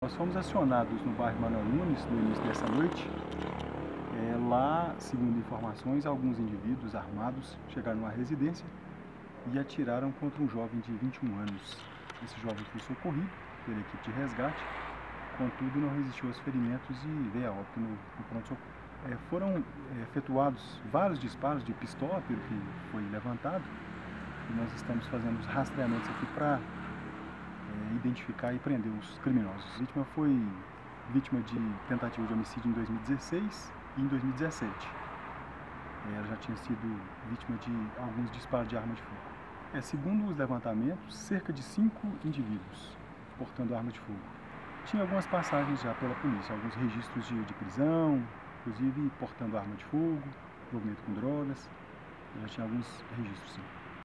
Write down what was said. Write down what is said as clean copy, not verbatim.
Nós fomos acionados no bairro Manuel Nunes no início dessa noite. Lá, segundo informações, alguns indivíduos armados chegaram numa residência e atiraram contra um jovem de 21 anos. Esse jovem foi socorrido pela equipe de resgate, contudo não resistiu aos ferimentos e veio a óbito no pronto-socorro. Foram efetuados vários disparos de pistola, pelo que foi levantado, e nós estamos fazendo os rastreamentos aqui para identificar e prender os criminosos. A vítima foi vítima de tentativa de homicídio em 2016 e em 2017. Ela já tinha sido vítima de alguns disparos de arma de fogo. Segundo os levantamentos, cerca de 5 indivíduos portando arma de fogo. Tinha algumas passagens já pela polícia, alguns registros de prisão, inclusive portando arma de fogo, envolvimento com drogas. Já tinha alguns registros, sim.